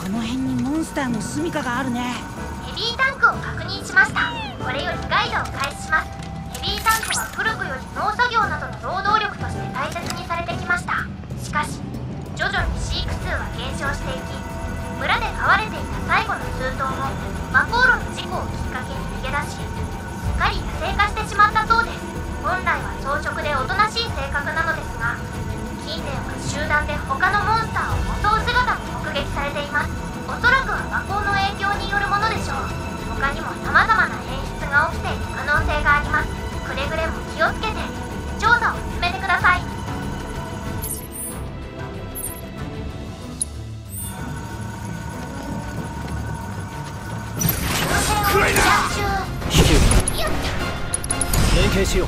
この辺にモンスターの住処があるね。 ヘビータンクを確認しました。これよりガイドを開始します。ヘビータンクは古くより農作業などの労働力として大切にされてきました。しかし徐々に飼育数は減少していき、村で飼われていた最後の数頭もマコーロの事故をきっかけに逃げ出し、すっかり野生化してしまったそうです。本来は草食でおとなしい性格なのですが、近年は集団で他のモンスターを襲う姿も目撃されています。おそらくは魔法の影響によるものでしょう。他にも様々な変質が起きている可能性があります。くれぐれも気をつけて調査を進めてください。 暗いな。 連携しよう。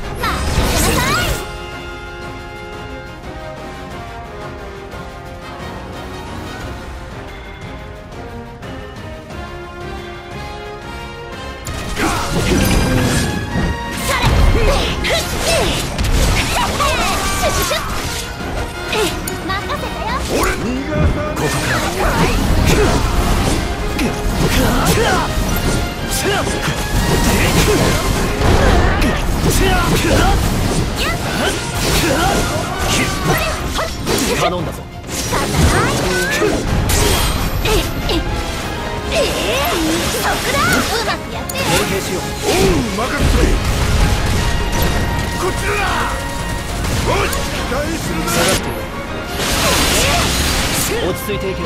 頼んだぞ。連携しよう。 おう、任せて。こっちだ。おい、期待するな。 下がって落ち着いていけ。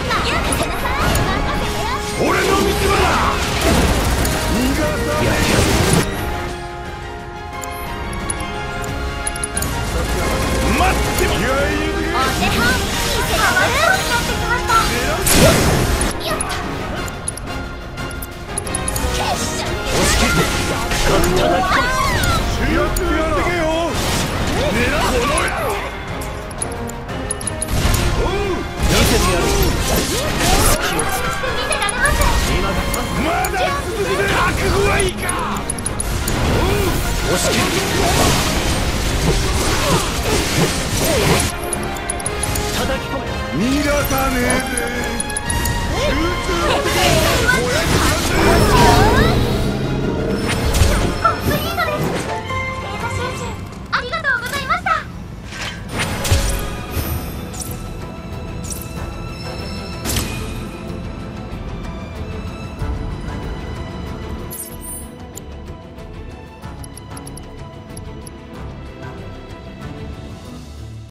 俺の道は逃がさない。待ってみ。気合い入れてけ。 お手本見せてもらうになってきました。 押し切って叩き込め。 やってけよ。狙うこの野郎。 見せてやる。隙をつく。 見せられます。 今がまだ続くで。覚悟はいいか。 押し切る。叩き込め。 逃がさねえぜ。集中して。